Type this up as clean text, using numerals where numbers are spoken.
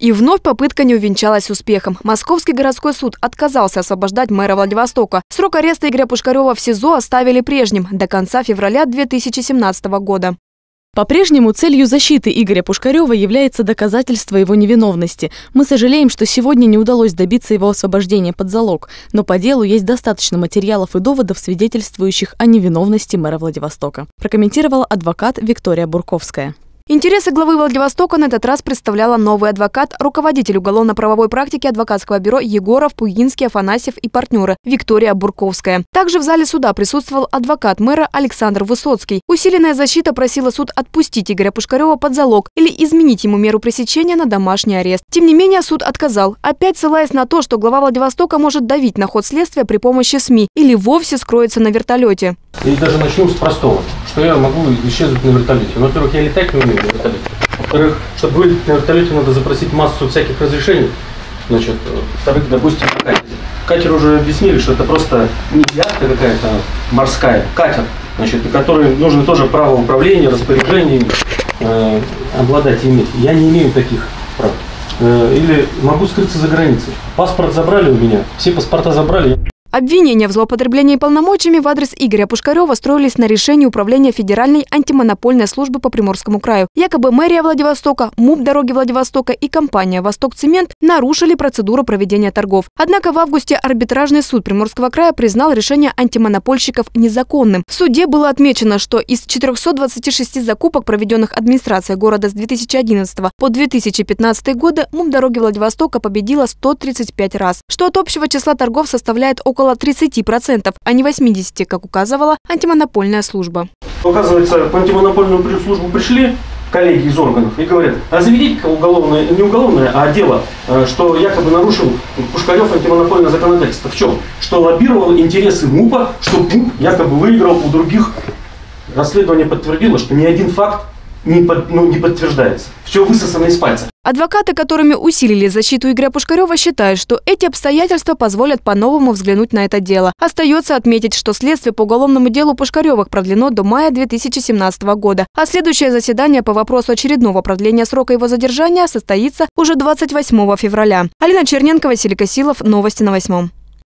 И вновь попытка не увенчалась успехом. Московский городской суд отказался освобождать мэра Владивостока. Срок ареста Игоря Пушкарева в СИЗО оставили прежним – до конца февраля 2017 года. По-прежнему целью защиты Игоря Пушкарева является доказательство его невиновности. Мы сожалеем, что сегодня не удалось добиться его освобождения под залог, но по делу есть достаточно материалов и доводов, свидетельствующих о невиновности мэра Владивостока, прокомментировала адвокат Виктория Бурковская. Интересы главы Владивостока на этот раз представляла новый адвокат, руководитель уголовно-правовой практики адвокатского бюро Егоров, Пугинский, Афанасьев и партнеры Виктория Бурковская. Также в зале суда присутствовал адвокат мэра Александр Высоцкий. Усиленная защита просила суд отпустить Игоря Пушкарева под залог или изменить ему меру пресечения на домашний арест. Тем не менее, суд отказал, опять ссылаясь на то, что глава Владивостока может давить на ход следствия при помощи СМИ или вовсе скроется на вертолете. И даже начну с простого, что я могу исчезнуть на вертолете. Во-первых, я летать не умею на вертолете. Во-вторых, чтобы вылететь на вертолете, надо запросить массу всяких разрешений. Значит, во-вторых, допустим, на катере. Катер уже объяснили, что это просто не яхта какая-то морская, катер, значит, на который нужно тоже право управления, распоряжений обладать и иметь. Я не имею таких прав. Или могу скрыться за границей. Паспорт забрали у меня, все паспорта забрали. Обвинения в злоупотреблении полномочиями в адрес Игоря Пушкарева строились на решении Управления Федеральной антимонопольной службы по Приморскому краю. Якобы мэрия Владивостока, МУП «Дороги Владивостока» и компания «Востокцемент» нарушили процедуру проведения торгов. Однако в августе арбитражный суд Приморского края признал решение антимонопольщиков незаконным. В суде было отмечено, что из 426 закупок, проведенных администрацией города с 2011 по 2015 годы, МУП «Дороги Владивостока» победила 135 раз, что от общего числа торгов составляет около 30%, а не 80%, как указывала антимонопольная служба. Оказывается, в антимонопольную службу пришли коллеги из органов и говорят, а заведите уголовное, не уголовное, а дело, что якобы нарушил Пушкарев антимонопольное законодательство. В чем? Что лоббировал интересы МУПа, что МУП якобы выиграл у других. Расследование подтвердило, что ни один факт не подтверждается. Все высосано из пальца. Адвокаты, которыми усилили защиту Игоря Пушкарева, считают, что эти обстоятельства позволят по-новому взглянуть на это дело. Остается отметить, что следствие по уголовному делу Пушкаревых продлено до мая 2017 года, а следующее заседание по вопросу очередного продления срока его задержания состоится уже 28 февраля. Алина Черненко, Василий Косилов. Новости на 8.